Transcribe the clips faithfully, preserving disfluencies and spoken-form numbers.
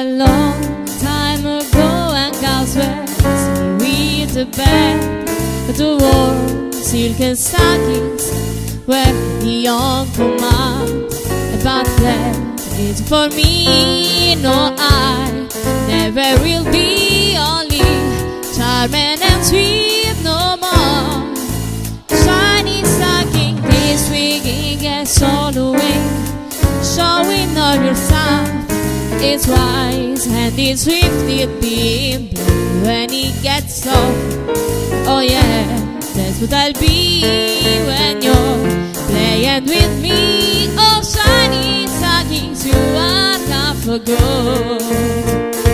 long time ago, and cows were seaweed the bed, but the warm silken stockings were beyond command. But that is for me, no, I never will be only charming and sweet no more. Shiny stocking, this swinging gets all away, showing all yourself. It's wise and it's swift, it being blue when it gets slow. Oh yeah, that's what I'll be when you're playing with me. Oh shiny stockings, you are not for good.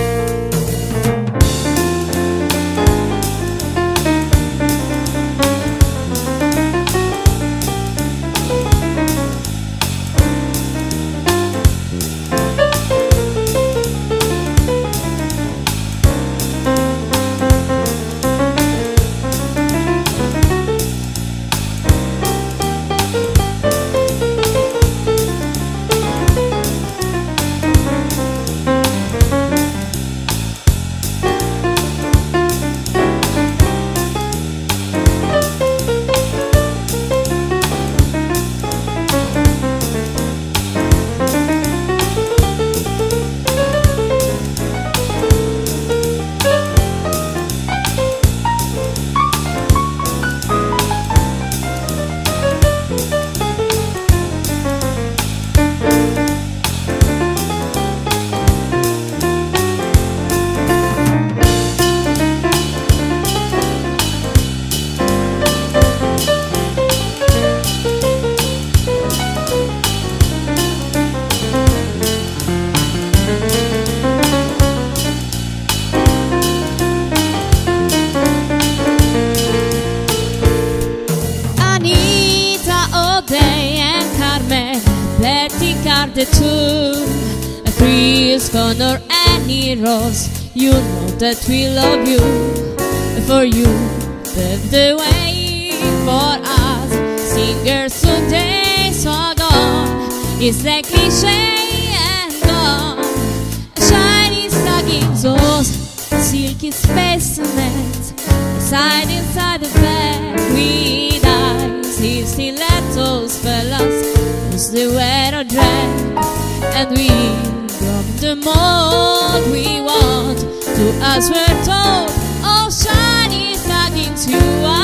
The two, a Chris Connor and Heroes, you know that we love you. For you, pave the way for us singers today. So gone is the cliche and gone. Shiny stockings, those silky specimens, side inside the bed with eyes. He still let those fellas they wear a dress, and we drop the mold we want. To us we're told, oh shiny stockings, you are